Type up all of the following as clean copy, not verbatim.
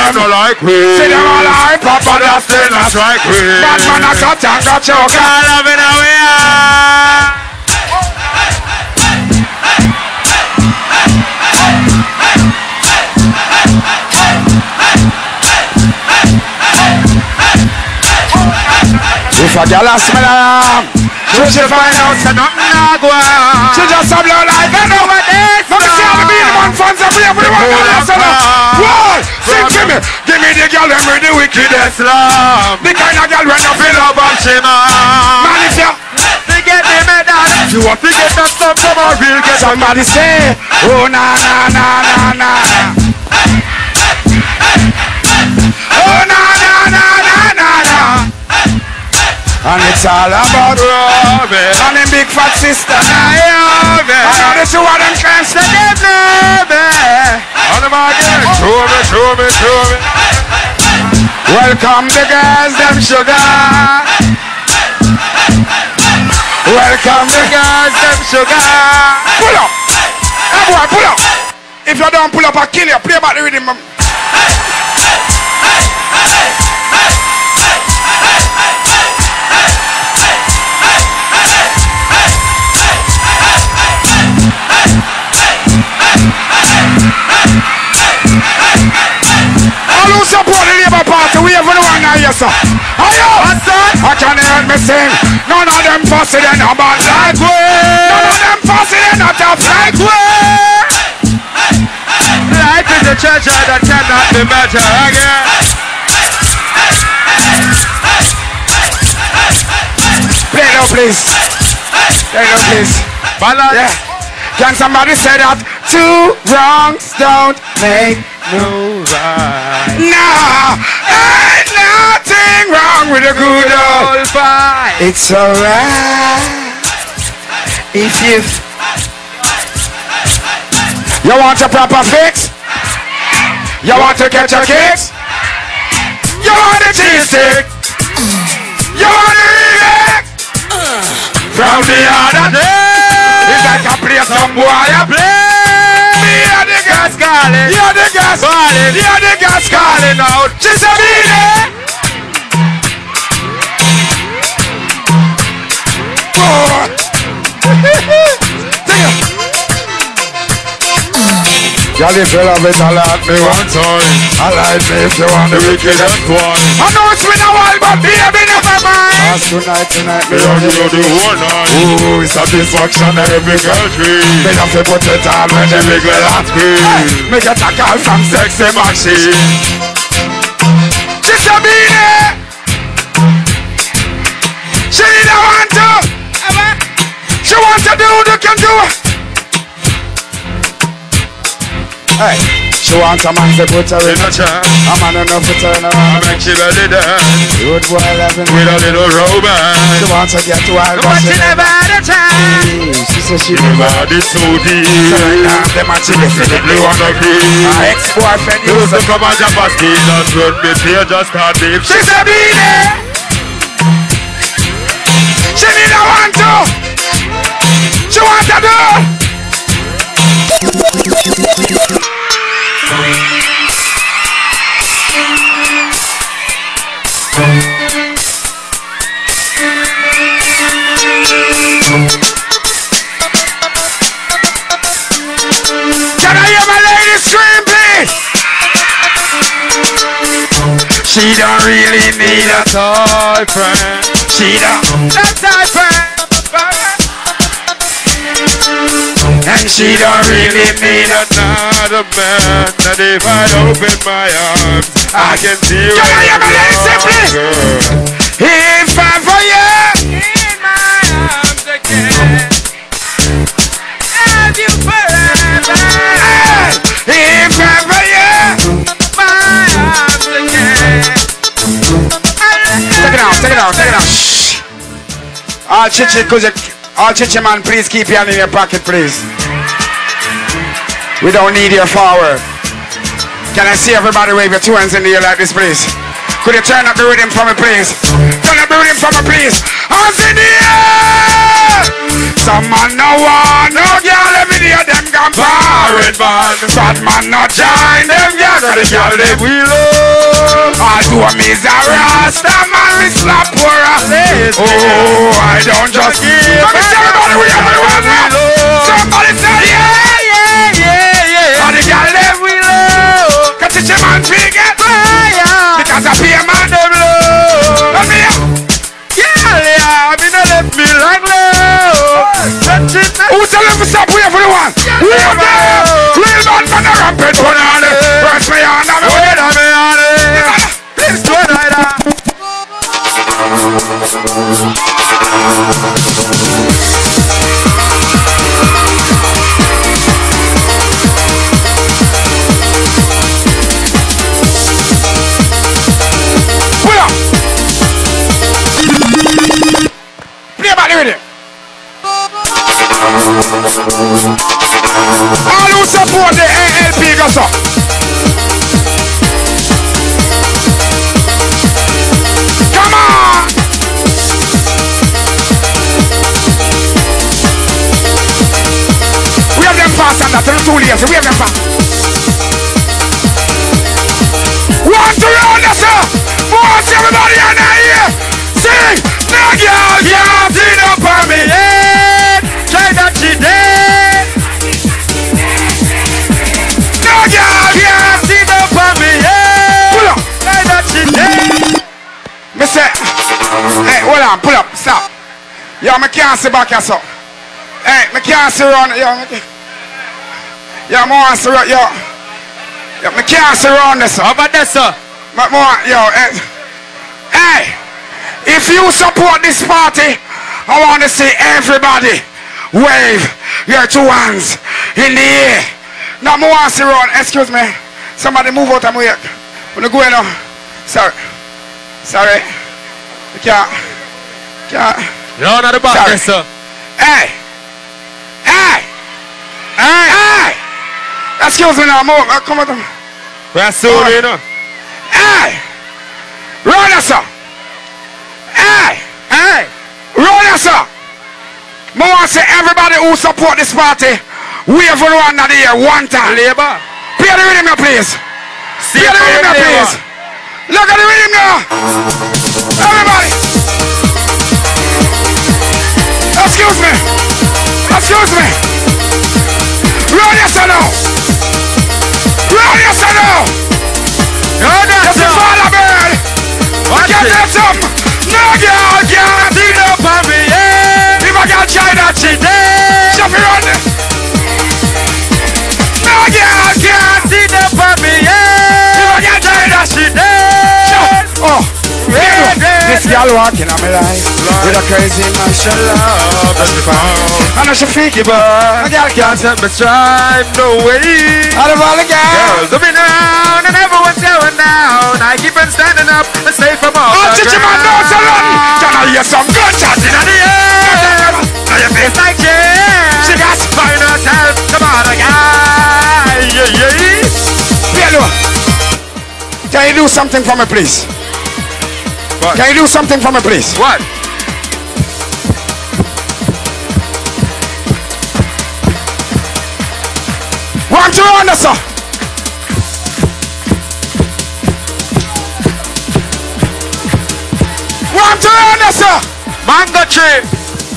them no like we. See them all like Papa, that's still not strike we. Bad man a cut and got choke. Call up in a way. If a girl a smell alarm, she find out say nothing a go on. She just a blow like I know what this. Let me see how the beat man fans are free everyone that listen up. Whoa, sing to me. Give me the girl them with the wickedest love. The kind of girl when you feel love and shame. Man if you forget the medal, you want to get that stuff from a real get. Somebody say, oh na na na na na. Oh na na na na na na. And it's all about Robin and them big fat sister. I know the two of them can't say them baby. On the market, show me. Welcome the girls, them sugar. Welcome the girls, them sugar. Pull up, hey boy, pull up. If you don't pull up, I'll kill you. Play back the rhythm. Who support the Labour Party? We have anyone now, yes sir. Ayo! I can't hear me sing. None of them fussy, they're not bad like we. None of them fussy, they're not tough like we. Life is a treasure that cannot be better again. Play now, please. Play now, please. Ballad. Yeah. Can somebody say that? Two wrongs don't make no right. No, ain't nothing wrong with a good old fight. It's alright if you want a proper fix. You want to catch a kicks. You want a cheese stick. You want a remix from the other day. It's like a play some boy a play. Hear the gas calling. Hear the gas calling. Hear the gas calling out. She's a beanie. Y'all if you love it, I like me one time. I like me if you want the wickedest one. I know it's been a while, but baby never mind. As tonight, me only go the whole night. Ooh, satisfaction every girl dream. Me have to put it on when every girl has scream. Me get a call from sexy machine. She's a beanie. She don't want to. She wants to do what you can do. Hey, she wants a man to put her in a chair. A man enough to turn around. I make she belly dance. Good boy loving with a little romance. She wants to get wild, but she never had a chance. She says she never had it so deep. So right now, them and she definitely wanna be. My ex-boyfriend used to come and jump a ski. That's when me fear just can't leave. She's a beanie. She need a one to. She wants to do. Can I hear my lady scream, please? She don't really need a toy friend. She don't that toy friend. And she don't really need another man. And if I open my arms, I can see you. Can I hear my lady simply? If I for you in my arms again, have you forever. If I for you, my arms again. Take it out. Shh. All chichi man, please keep your hand in your pocket, please. We don't need your forward. Can I see everybody wave your two hands in the air like this, please? Could you turn up the rhythm for me, please? Turn up the rhythm for me, please. Hands in the air! Some man no want no girl every day, them gone forward, man. Bad man not join them girl, so the girl they will. What me's a Rasta man, me slap poorer. Oh, I don't just give. Let me see everybody, we have everyone. Somebody say yeah, yeah, yeah, yeah. And the girl them we love. Cause it's a man figure. Because I pay a man them low. Let me hear. Yeah, I mean I left me like low. Who tell them to stop waiting for the one? We have them. Real man from the rampant one on it. Press me on, I'm waiting on me on it. Please do it like that. Pull up. Play about the rhythm. All who support the ALP goes up. Come on. We have them fast and that. They're too lazy. We have them fast. One to round us up. Force everybody in the ear. Sing. No girl can't see no for me yet. Try that she dead. No girl can't see no for me yet. Pull up. Try that she dead. Me say, hey, hold on, pull up, stop. Yo, me can't see back here, so. Hey, me can't see run, yo, me want to see run, yo. Yo, me can't see run this, sir. How about this, sir? Yo, hey, if you support this party, I want to see everybody wave your two hands in the air. Now, me want to see run, excuse me. Somebody move out of my way. I'm going to go in now. Sorry. You can't. You're not about this, sir. Hey. Excuse me now, move. Come on. We're sorry, you know. Hey. Run us up. Hey. Run us up. I want to say everybody who support this party, wave for one of the year one time. Labor. Play the rhythm now, please. Play the rhythm now, please. Look at the rhythm now. Everybody. Excuse me. Run yourself now. This is all a bird. I can't tell something. No girl can't see no for me, yeah. If I can't try that shit, shut me run. No girl can't see no for me, yeah. If I can't try that shit, oh. This girl walking on my life with a crazy martial love. I know she freaky, but a girl can't help me strive. No way. Out of all the girls looking around and everyone's going down, I keep on standing up and safe from all the ground. Man knows a lot. Can I hear some gunshots in the air? Now your face like jam. She got to find herself some other guy. Yeah. Hello. Can you do something for me, please? What? Can you do something for me, please? What? Want to run us, sir? Want to run us, sir? Mango tree.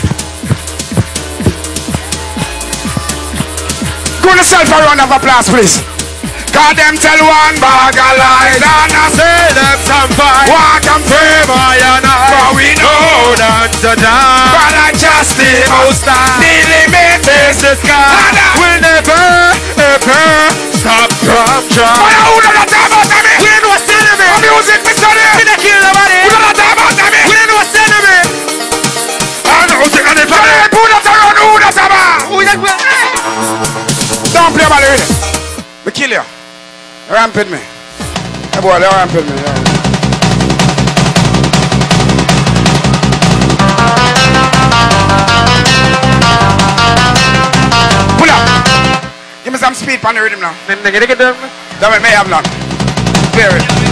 Give yourself a round of applause, please. God them tell one bag of lies and I say them some fight. Walk and pray for you now, but we know that to die. But I just the most high, the limit is the sky. We'll never, ever stop from trying. But who don't talk about me? We don't know what's in me. Music, me study. We don't kill nobody. Who don't talk about me? We don't know what's in me. I know who's in the body. Who don't talk about who don't talk about? Who don't play? Don't play about it. We kill you. Ramping me. Hey boy, they're ramping me. Pull up. Give me some speed on the rhythm now. That may have none. Clear it.